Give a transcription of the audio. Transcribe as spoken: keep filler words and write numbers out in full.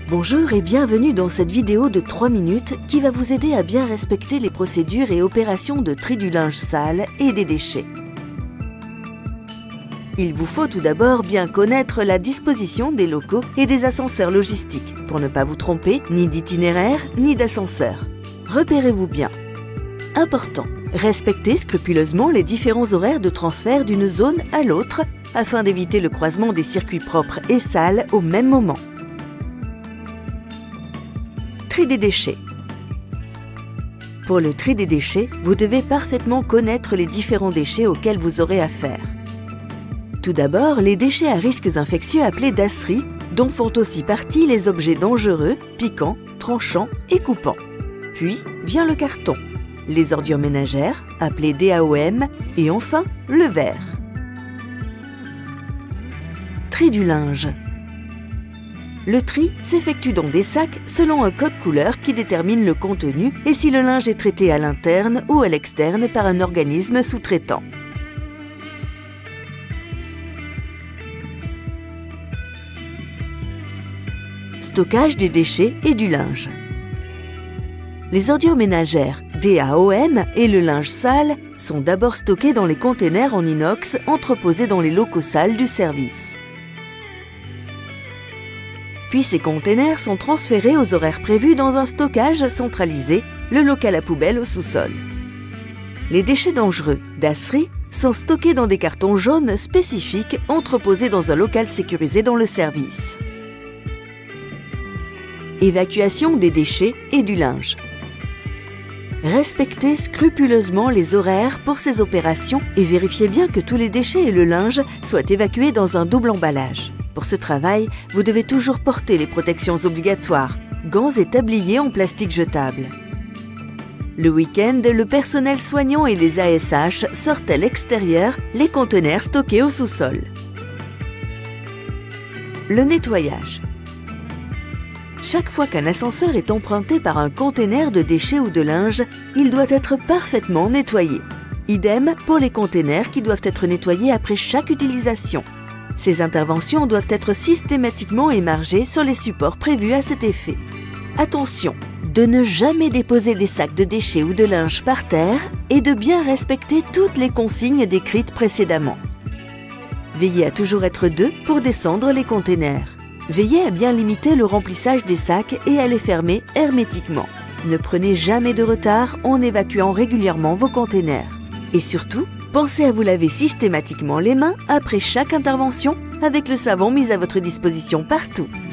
Bonjour et bienvenue dans cette vidéo de trois minutes qui va vous aider à bien respecter les procédures et opérations de tri du linge sale et des déchets. Il vous faut tout d'abord bien connaître la disposition des locaux et des ascenseurs logistiques pour ne pas vous tromper ni d'itinéraire ni d'ascenseur. Repérez-vous bien. Important, respectez scrupuleusement les différents horaires de transfert d'une zone à l'autre afin d'éviter le croisement des circuits propres et sales au même moment. Tri des déchets. Pour le tri des déchets, vous devez parfaitement connaître les différents déchets auxquels vous aurez affaire. Tout d'abord, les déchets à risques infectieux appelés dasseries, dont font aussi partie les objets dangereux, piquants, tranchants et coupants. Puis vient le carton, les ordures ménagères, appelées D A O M, et enfin le verre. Tri du linge. Le tri s'effectue dans des sacs selon un code couleur qui détermine le contenu et si le linge est traité à l'interne ou à l'externe par un organisme sous-traitant. Stockage des déchets et du linge. Les ordures ménagères D A O M et le linge sale sont d'abord stockés dans les containers en inox entreposés dans les locaux sales du service. Puis ces containers sont transférés aux horaires prévus dans un stockage centralisé, le local à poubelle au sous-sol. Les déchets dangereux, dasseries, sont stockés dans des cartons jaunes spécifiques entreposés dans un local sécurisé dans le service. Évacuation des déchets et du linge. Respectez scrupuleusement les horaires pour ces opérations et vérifiez bien que tous les déchets et le linge soient évacués dans un double emballage. Pour ce travail, vous devez toujours porter les protections obligatoires, gants et tabliers en plastique jetable. Le week-end, le personnel soignant et les A S H sortent à l'extérieur les conteneurs stockés au sous-sol. Le nettoyage. Chaque fois qu'un ascenseur est emprunté par un conteneur de déchets ou de linge, il doit être parfaitement nettoyé. Idem pour les conteneurs qui doivent être nettoyés après chaque utilisation. Ces interventions doivent être systématiquement émargées sur les supports prévus à cet effet. Attention, de ne jamais déposer des sacs de déchets ou de linge par terre et de bien respecter toutes les consignes décrites précédemment. Veillez à toujours être deux pour descendre les conteneurs. Veillez à bien limiter le remplissage des sacs et à les fermer hermétiquement. Ne prenez jamais de retard en évacuant régulièrement vos conteneurs. Et surtout, pensez à vous laver systématiquement les mains après chaque intervention avec le savon mis à votre disposition partout.